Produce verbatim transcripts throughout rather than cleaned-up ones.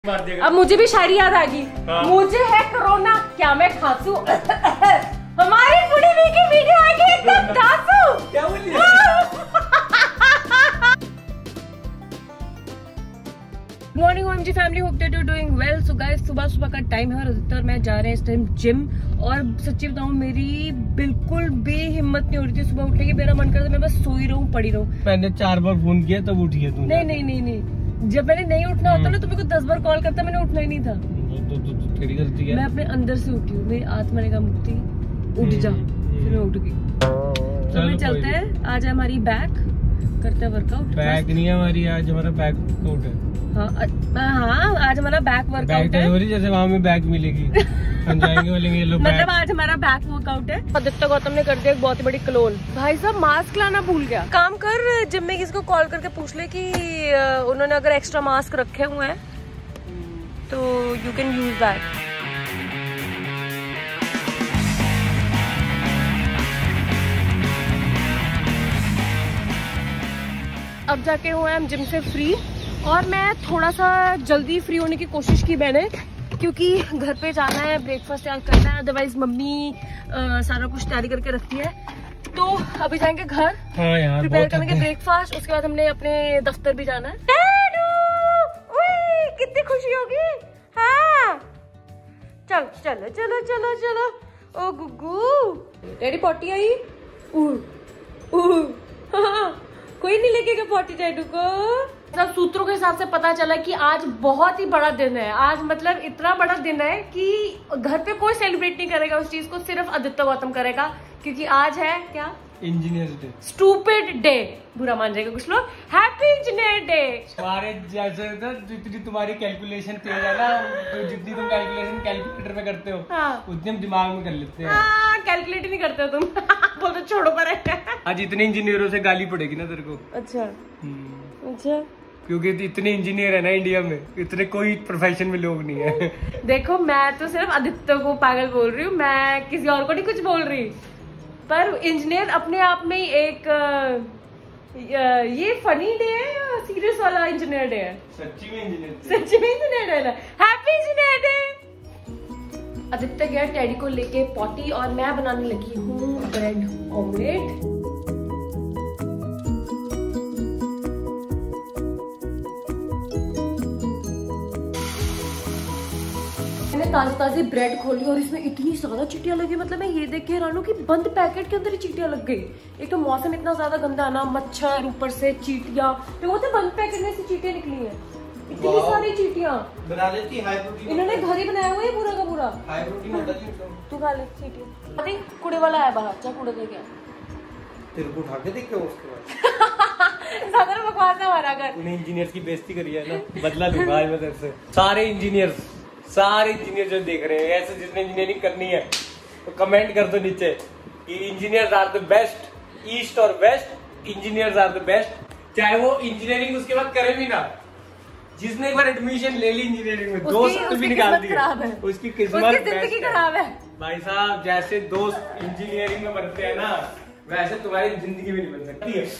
अब मुझे भी शायरी याद आ गई। हाँ। मुझे है कोरोना, क्या मैं खांसू? हमारी पूरी वीक की वीडियो आएगी एकदम धांसू। क्या बोली? Morning OMG family, hope that you are doing well. So guys, सुबह सुबह का टाइम है और अधिकतर और मैं जा रहे हैं इस टाइम जिम। और सच्ची बताऊं, मेरी बिल्कुल भी हिम्मत नहीं हो रही थी सुबह उठने की। मेरा मन करता मैं बस सोई रहूं, पड़ी रहूं। मैंने चार बार फोन किया तब उठी है तू? नहीं नहीं नहीं नहीं, जब मैंने नहीं उठना होता ना तो मेरे को दस बार कॉल करता, मैंने उठना ही नहीं था। तो, तो, तो तेरी गलती है। मैं अपने अंदर से उठी हूँ, मेरी आत्मा ने कहा मुक्ति उठ जा, फिर मैं उठ गई। तो चलते हैं, आज हमारी बैक करते हैं वर्कआउट। बैक नहीं है हमारी, आज हमारा बैक वर्कआउट है। हाँ हाँ, आज हमारा बैक वर्कआउट है। जैसे वहाँ में बैक मिलेगी जाएंगे बोलेंगे ये लोग। मतलब आज हमारा बैक वर्कआउट है। आदित्य गौतम ने कर दिया एक बहुत ही बड़ी क्लोन। भाई साहब मास्क लाना भूल गया। काम कर, जिम में किसी को कॉल करके पूछ ले कि उन्होंने अगर एक्स्ट्रा मास्क रखे हुए हैं तो यू कैन यूज दैट। अब जाके हुए हम जिम से फ्री, और मैं थोड़ा सा जल्दी फ्री होने की कोशिश की मैंने, क्योंकि घर पे जाना है, ब्रेकफास्ट तैयार करना है। अदरवाइज मम्मी आ, सारा कुछ तैयारी करके रखती है। तो अभी जाएंगे घर, हाँ यार, प्रिपेयर करेंगे ब्रेकफास्ट। उसके बाद हमने अपने दफ्तर भी जाना है। कितनी खुशी होगी। हाँ चल चलो चलो चलो चलो। ओ गुग्गू, डैडी पॉटी आई। उह उह कोई नहीं लेके गया पॉटी डैडू को। सब सूत्रों के हिसाब से पता चला कि आज बहुत ही बड़ा दिन है। आज मतलब इतना बड़ा दिन है कि घर पे कोई सेलिब्रेट नहीं करेगा उस चीज को, सिर्फ आदित्य गौतम करेगा, क्योंकि आज है क्या? Engineers day. स्टूपिड डे, बुरा मान जाएगा कुछ लोग। Happy engineer day. तुम्हारे जैसे ना, जितनी तुम्हारी कैलकुलेशन तेज है ना, तो जितनी तुम कैलकुलेशन कैलकुलेटर में करते हो, हाँ, उतनी हम दिमाग में कर लेते हैं। हाँ, कैलकुलेट नहीं करते हो तुम। बोल तो छोड़ो पर है। आज इतने इंजीनियरों से गाली पड़ेगी ना तेरे को। अच्छा अच्छा, क्योंकि इतने इंजीनियर है ना इंडिया में, इतने कोई प्रोफेशन में लोग नहीं है। देखो, मैं तो सिर्फ आदित्य को पागल बोल रही हूँ, मैं किसी और को नहीं कुछ बोल रही। पर इंजीनियर अपने आप में एक ये फनी डे है या सीरियस वाला इंजीनियर डे है? सच्ची में इंजीनियर, सच्ची में इंजीनियर डे है। Happy engineer day. आदित्य गया टैडी को लेके पॉटी, और मैं बनाने लगी हूँ ब्रेड ऑमलेट। ताजी ताजी ब्रेड खोली और इसमें इतनी ज्यादा चींटियां लगी। मतलब मैं ये देख के हैरान हूँ कि बंद पैकेट के अंदर ही चींटियां लग गई। एक तो मौसम इतना ज्यादा गंदा ना, मच्छर, ऊपर से चींटियां। तो वो तो बंद पैकेट में से चींटियां निकली हैं, इतनी सारी चींटियां। बना लेती हाई प्रोटीन। इन्होंने घर ही बनाया हुआ है पूरा का पूरा। हाई प्रोटीन होता है। तू खा ले चींटियां। अरे कूड़े वाला आया बाहर, जा कूड़े दे गया। तेरे को उठा के देख उसके बाद। ज्यादा बकवास ना मारा कर। उन्हें इंजीनियर्स की बेइज्जती करी है ना, बदला लूंगा आज मैं तेरे से। सारे इंजीनियर्स सारे इंजीनियर जो देख रहे हैं, ऐसे जिसने इंजीनियरिंग करनी है तो कमेंट कर दो नीचे कि engineers are the best, east और west engineers are the best. चाहे वो इंजीनियरिंग उसके बाद करे भी ना, जिसने एक बार एडमिशन ले ली इंजीनियरिंग में, दोस्त भी निकाल दिए, उसकी किस्मत खराब है। भाई साहब, जैसे दोस्त इंजीनियरिंग में बनते हैं ना, वैसे तुम्हारी जिंदगी भी नहीं बन सकती है।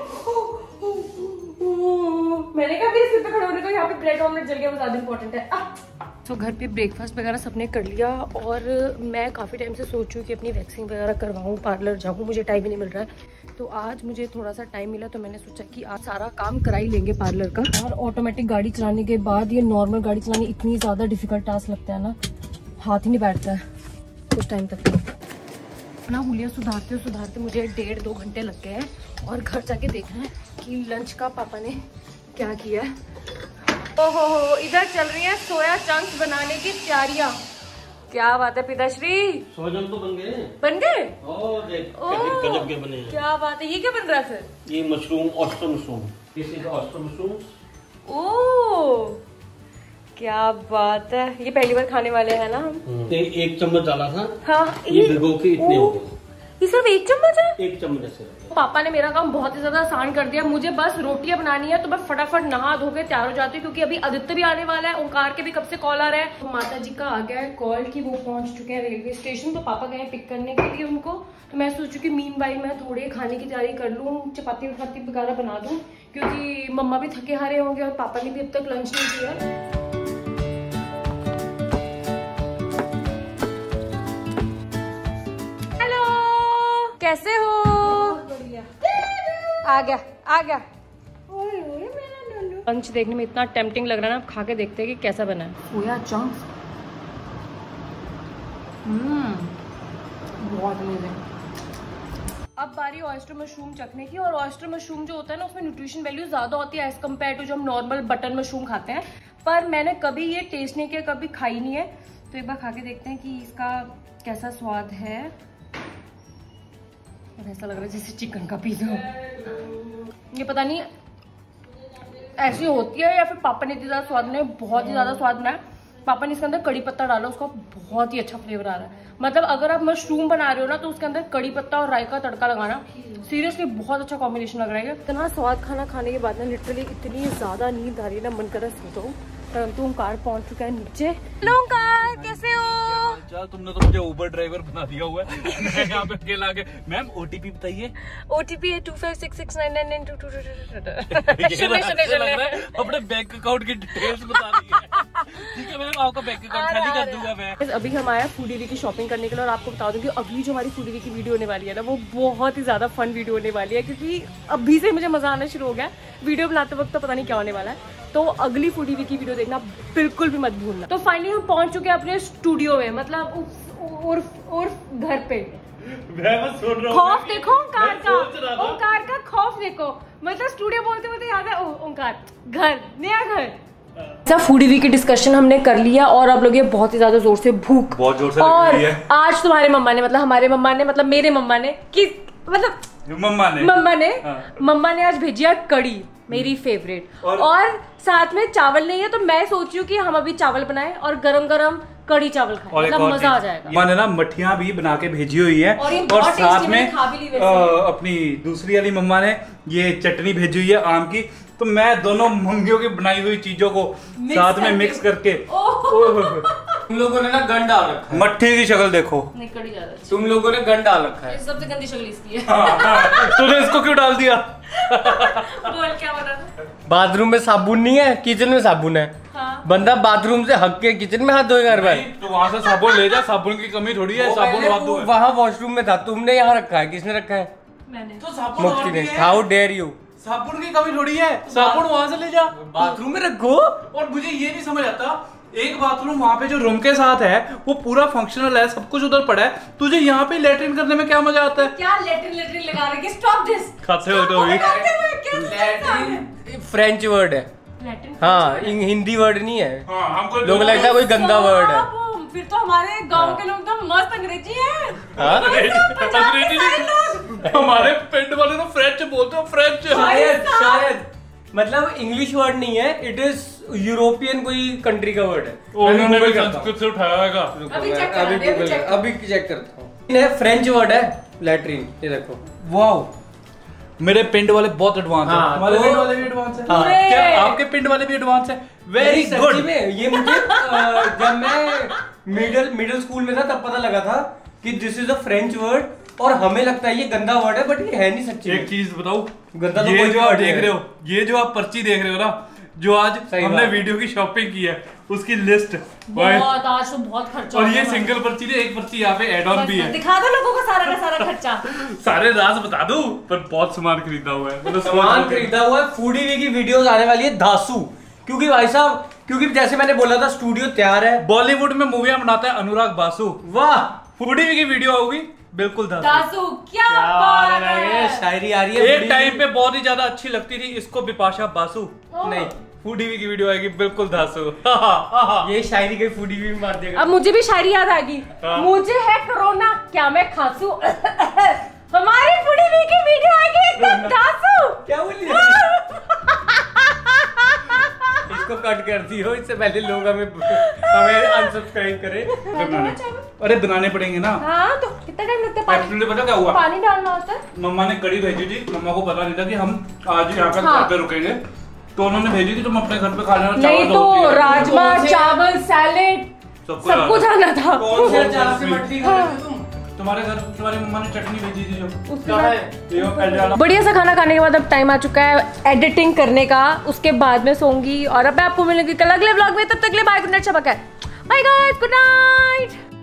मैंने कहा इस पे खड़े होने को, यहाँ पे ब्रेड ऑमलेट जल गया, वो ज्यादा इम्पोर्टेंट है। तो घर पे ब्रेकफास्ट वगैरह सबने कर लिया, और मैं काफ़ी टाइम से सोच रही हूँ कि अपनी वैक्सिंग वगैरह करवाऊँ, पार्लर जाऊँ, मुझे टाइम ही नहीं मिल रहा है। तो आज मुझे थोड़ा सा टाइम मिला, तो मैंने सोचा कि आज सारा काम करा ही लेंगे पार्लर का। और ऑटोमेटिक गाड़ी चलाने के बाद ये नॉर्मल गाड़ी चलानी इतनी ज़्यादा डिफिकल्ट टास्क लगता है ना, हाथ ही नहीं बैठता है कुछ टाइम तक। अपना हुलिया सुधारते सुधारते मुझे डेढ़ दो घंटे लग गए हैं, और घर जाके देखना है कि लंच का पापा ने क्या किया है। ओहो हो, इधर चल रही है सोया चंक्स बनाने की तैयारियां। क्या बात है पिताश्री, सोजन तो बन गए। बन गए? गजब के बने हैं। क्या बात है, ये क्या बन रहा है फिर? ये mushroom, oyster mushroom. This is oyster mushroom. ओह क्या बात है, ये पहली बार खाने वाले हैं ना हम। एक चम्मच डाला था। हाँ, ये भिगो के इतने हो गए। ये सिर्फ एक चम्मच है? एक चम्मच ऐसे। पापा ने मेरा काम बहुत ही ज्यादा आसान कर दिया। मुझे बस रोटियां बनानी है, तो मैं फटाफट नहा धो के तैयार हो जाती हूँ, क्योंकि अभी आदित्य भी आने वाला है। ओंकार के भी कब से कॉल आ रहा है। तो माता जी का आ गया है कॉल कि वो पहुंच चुके हैं रेलवे स्टेशन, तो पापा गए पिक करने के लिए उनको। तो मैं सोचू कि मीन बाई मैं थोड़े खाने की तैयारी कर लूँ, चपाती वपाती वगैरह बना दूँ, क्योंकि मम्मा भी थके हारे होंगे और पापा ने भी अब तक लंच नहीं किया। आ गया आ गया। लंच देखने में इतना टेम्पटिंग लग रहा है ना, खा के देखते हैं कि कैसा बना है। सोया चंक्स, हम्म बहुत अमेजिंग। अब बारी ऑयस्टर मशरूम चखने की। और ऑयस्टर मशरूम जो होता है ना, उसमें न्यूट्रिशन वैल्यू ज्यादा होती है एज कम्पेयर टू जो हम नॉर्मल बटन मशरूम खाते हैं। पर मैंने कभी ये टेस्ट नहीं किया, कभी खाई नहीं है, तो एक बार खा के देखते हैं कि इसका कैसा स्वाद है। और ऐसा लग रहा है जैसे चिकन का पिज्जा हो। ये पता नहीं ऐसी होती है या फिर पापा ने इतनी ज्यादा स्वाद बनाया, बहुत ही ज्यादा स्वाद बनाया। पापा ने इसके अंदर कड़ी पत्ता डाला, उसका बहुत ही अच्छा फ्लेवर आ रहा है। मतलब अगर आप मशरूम बना रहे हो ना, तो उसके अंदर कड़ी पत्ता और राई का तड़का लगाना, सीरियसली बहुत अच्छा कॉम्बिनेशन लग रहा है। इतना स्वाद खाना खाने के बाद ना लिटरली इतनी ज्यादा नींद आ रही है ना, मन कर रहा है सो जाऊं। परंतु ओंकार पहुंच चुका है नीचे। हेलो ओंकार, कैसे हो? चल, तुमने तो मुझे उबर ड्राइवर बना दिया हुआ है। मैं यहाँ पे अकेला आके, मैम ओटीपी बताइए। ओटीपी है two five six six nine nine nine two two two. अपने बैंक अकाउंट की डिटेल्स बता दी है। ठीक है मैम, आपका बैंक अकाउंट खाली कर दूंगा मैं। अभी हम आए फूडीवी की शॉपिंग करने के लिए, और आपको बता दूं कि अगली जो हमारी फूडीवी की वीडियो होने वाली है ना, वो बहुत ही ज्यादा फन वीडियो होने वाली है, क्योंकि अभी से मुझे मजा आना शुरू हो गया। वीडियो बनाते वक्त तो पता नहीं क्या होने वाला है, तो अगली फूडीवी की वीडियो देखना बिल्कुल भी मत भूलना। तो फाइनली हम पहुंच चुके हैं अपने स्टूडियो में, मतलब उर्फ उर्फ घर पे। मैं बस सुन रहा हूँ। खौफ देखो ओंकार का, ओंकार का खौफ देखो। मतलब स्टूडियो बोलते बोलते याद है ओंकार, घर, नया घर। अच्छा, फूडीवी की डिस्कशन हमने कर लिया, और अब लोग ये बहुत ही ज्यादा जोर से भूख बहुत जोर से और लग रही है। आज तुम्हारे मम्मा ने, मतलब हमारे मम्मा ने, मतलब मेरे मम्मा ने, कि मतलब मम्मा ने मम्मा ने हाँ। मम्मा ने आज भेजी है कड़ी, मेरी फेवरेट, और, और साथ में चावल नहीं है। तो मैं सोच रही हूँ कि हम अभी चावल बनाएं और गरम गरम कड़ी चावल खाएं, मतलब मजा आ जाएगा। मैंने ना मठियाँ भी बना के भेजी हुई है, और, और साथ में आ, अपनी दूसरी वाली मम्मा ने ये चटनी भेजी हुई है आम की। तो मैं दोनों मम्मियों की बनाई हुई चीजों को साथ में मिक्स करके, तुम लोगों ने ना गन डाल रखा है। मट्ठी की शक्ल देखो। नहीं, कड़ी ज्यादा अच्छी। तुम लोगों ने गन डाल रखा है। सबसे गंदी शक्ल इसकी है। हाँ, हाँ, तूने इसको क्यों डाल दिया? बोल क्या बना था? बाथरूम में साबुन नहीं है, किचन में साबुन है। हाँ। बंदा बाथरूम से हक के किचन में हाथ धोएगा हर बार। तो वहाँ से साबुन ले जा, साबुन की कमी थोड़ी है, साबुन हाथ धो। वहाँ वॉशरूम में था, तुमने यहाँ रखा है, किसने रखा है? मैंने। तो साबुन मुफ्ती ने। How dare you? साबुन की कमी थोड़ी है, साबुन वहाँ से ले जा, बाथरूम में रखो। और मुझे ये नहीं समझ आता, एक बाथरूम वहाँ पे जो रूम के साथ है वो पूरा फंक्शनल है, सब कुछ उधर पड़ा है, तुझे यहाँ पे लैट्रिन करने में क्या मजा आता है? क्या लैट्रिन लैट्रिन लगा रहे? Stop this. खाते हो तो भी लैट्रिन फ्रेंच वर्ड है, हाँ, हिंदी वर्ड नहीं है। हाँ, हमको लोग लगता है कोई गंदा वर्ड है। फिर तो हमारे गांव के लोग तो मस्त अंग्रेजी हैं। अंग्रेजी नहीं, हमारे पिंड वाले तो फ्रेंच बोलते हो, फ्रेंच। शायद शायद मतलब इंग्लिश वर्ड नहीं है, इट इज यूरोपियन कोई कंट्री का वर्ड है। उन्होंने भी संस्कृत से उठाया है। अभी चेक कर अभी अभी चेक अभी चेक करता हूँ। ये फ्रेंच वर्ड है लैट्रिन, ये देखो। वाओ, मेरे पिंड वाले बहुत एडवांस है। हाँ, हमारे तो, पिंड वाले भी एडवांस है। हाँ, क्या आपके पिंड वाले भी एडवांस है? Very good. ये मुझे जब मैं मिडिल मिडिल स्कूल में था तब पता लगा था कि this is a French word, और हमें लगता है ये गंदा वर्ड है, बट ये है नहीं सच्ची। एक चीज बताऊं, गंदा तो ये कोई जो आप word देख है। रहे हो, ये जो आप पर्ची देख रहे हो ना, जो आज हमने बात। वीडियो की शॉपिंग की है उसकी लिस्ट, बहुत आज तो बहुत खर्चा और हो ये गया। सिंगल पर्ची नहीं, एक पर्ची यहाँ पे एड ऑन भी है। दिखा दो लोगों को सारा का सारा खर्चा। सारे राज बता दूं, पर बहुत सामान खरीदा हुआ है, मतलब सामान खरीदा हुआ है। फूडीवी की वीडियोस आने वाली है धासु, क्योंकि भाई साहब, क्योंकि जैसे मैंने बोला था स्टूडियो तैयार है। बॉलीवुड में मूवियां बनाता है अनुराग बासु। वाह, फूडीवी की वीडियो होगी बिल्कुल धासु। दासू क्या बात है, शायरी आ रही है। एक टाइम पे बहुत ही ज्यादा अच्छी लगती थी, इसको बिपाशा बासु। नहीं, फूडीवी की वीडियो आएगी बिल्कुल धासु। ये शायरी के फूडीवी में मार देगा। अब मुझे भी शायरी याद आ गई। हाँ। मुझे है कोरोना, क्या मैं खांसू? हमारी फूडीवी की वीडियो आएगी एकदम दासू। क्या बोली? इसको कट कर दियो, इससे पहले लोग हमें हमें अनसब्सक्राइब करें। अरे बनाने पड़ेंगे ना। हाँ, तो कितना टाइम लगता है? पानी एक्चुअली पता क्या हुआ, पानी डालना होता है। मम्मा ने कड़ी भेजी थी, मम्मा को पता नहीं था कि हम आज यहाँ पे हाँ। घर पे रुकेंगे, तो उन्होंने भेजी थी तुम अपने घर पे खा लेना। नहीं तो राजमा चावल सैलेड सब कुछ आना था। कौन से अचार से मटकी खा रहे थे तुम? तुम्हारे घर तुम्हारी मम्मा ने चटनी भेजी थी जो। उसका है। बढ़िया सा खाना खाने के बाद अब टाइम आ चुका है एडिटिंग करने का, उसके बाद में सोऊंगी, और अब मैं आपको मिलूंगी कल अगले व्लॉग में। तब तक के लिए बाय, गुड नाइट, शबा खैर, बाय गाइस, गुड नाइट।